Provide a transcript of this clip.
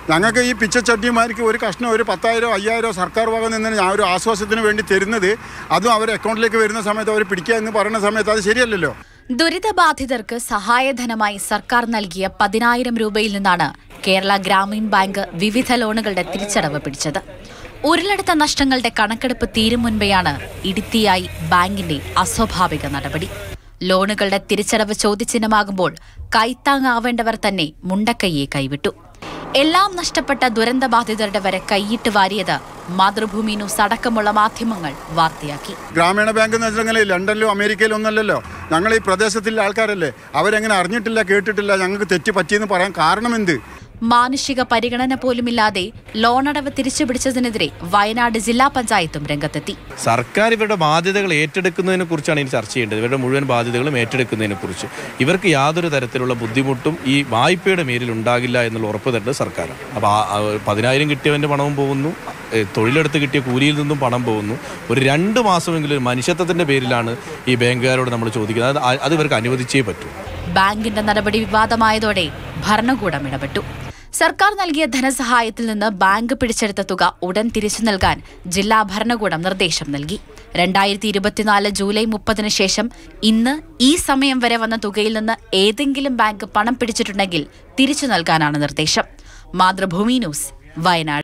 ഞങ്ങൾക്ക് ഈ പിച്ചച്ചട്ടിമാർക്ക് ഒരു കഷ്ണം ഒരു 10,000 5,000 സർക്കാർ വക നിന്ന് ഞാൻ ഒരു ആശ്വാസത്തിന് വേണ്ടി തരുന്നത്, അതും അവർ അക്കൗണ്ടിലേക്ക് വരുന്ന സമയത്ത് അവർ പിടിക്കുക എന്ന് പറയുന്ന സമയത്ത് അത് ശരിയല്ലല്ലോ. ദുരിതബാധിതർക്ക് സഹായധനമായി സർക്കാർ നൽകിയ 10,000 രൂപയിൽ നിന്നാണ് കേരള ഗ്രാമീൺ ബാങ്ക് വിവിധ ലോണുകളുടെ തിരിച്ചടവ് പിടിച്ചത്. ഉരുളെടുത്ത നഷ്ടങ്ങളുടെ കണക്കെടുപ്പ് തീരും മുൻപെയാണ് ഇടിത്തിയായി ബാങ്കിന്റെ അസ്വാഭാവിക നടപടി. ലോണുകളുടെ തിരിച്ചടവ് ചോദ്യചിഹ്നമാകുമ്പോൾ കൈത്താങ്ങാവേണ്ടവർ തന്നെ മുണ്ടക്കൈയെ കൈവിട്ടു. എല്ലാം നഷ്ടപ്പെട്ട ദുരന്തബാധിതരുടെ വരെ കൈയിട്ട് വാരിയത് മാതൃഭൂമി ന്യൂസ് അടക്കമുള്ള മാധ്യമങ്ങൾ വാർത്തയാക്കി. ഗ്രാമീണ ബാങ്ക് എന്ന് വെച്ചിട്ടുണ്ടെങ്കിൽ ലണ്ടനിലും അമേരിക്കയിലും ഒന്നല്ലല്ലോ. ഞങ്ങൾ ഈ പ്രദേശത്തിലെ ആൾക്കാരല്ലേ, അവരെങ്ങനെ അറിഞ്ഞിട്ടില്ല കേട്ടിട്ടില്ല, ഞങ്ങൾക്ക് തെറ്റ് പറ്റിയെന്ന് പറയാൻ കാരണം എന്ത്? മാനുഷിക പരിഗണന പോലുമില്ലാതെ ലോണടവ് തിരിച്ചുപിടിച്ചതിനെതിരെ വയനാട് ജില്ലാ പഞ്ചായത്തും രംഗത്തെത്തി. സർക്കാർ ഇവരുടെ ബാധ്യതകൾ ഏറ്റെടുക്കുന്നതിനെ കുറിച്ചാണ് ഇനി ചർച്ച ചെയ്യേണ്ടത്. ഇവരുടെ മുഴുവൻ ബാധ്യതകളും ഏറ്റെടുക്കുന്നതിനെ കുറിച്ച് ഇവർക്ക് യാതൊരു തരത്തിലുള്ള ബുദ്ധിമുട്ടും ഈ വായ്പയുടെ മേലിൽ ഉണ്ടാകില്ല എന്നുള്ള ഉറപ്പ് തരുന്നത് സർക്കാരാണ്. അപ്പോൾ 10,000 കിട്ടിയവൻ്റെ പണവും പോകുന്നു, തൊഴിലെടുത്ത് കിട്ടിയ കൂലിയിൽ നിന്നും പണം പോകുന്നു. ഒരു 2 മാസമെങ്കിലും മനുഷ്യത്വത്തിൻ്റെ പേരിലാണ് ഈ ബാങ്കുകാരോട് നമ്മൾ ചോദിക്കുന്നത്. അത് ഇവർക്ക് അനുവദിച്ചേ പറ്റൂ. ബാങ്കിന്റെ നടപടി വിവാദമായതോടെ ഭരണകൂടം ഇടപെട്ടു. സർക്കാർ നൽകിയ ധനസഹായത്തിൽ നിന്ന് ബാങ്ക് പിടിച്ചെടുത്ത തുക ഉടൻ തിരിച്ചു നൽകാൻ ജില്ലാ ഭരണകൂടം നിർദ്ദേശം നൽകി. 2024 ജൂലൈ 30 ശേഷം ഇന്ന് ഈ സമയം വരെ വന്ന തുകയിൽ നിന്ന് ഏതെങ്കിലും ബാങ്ക് പണം പിടിച്ചിട്ടുണ്ടെങ്കിൽ തിരിച്ചു നൽകാനാണ് നിർദ്ദേശം. മാതൃഭൂമി ന്യൂസ്, വയനാട്.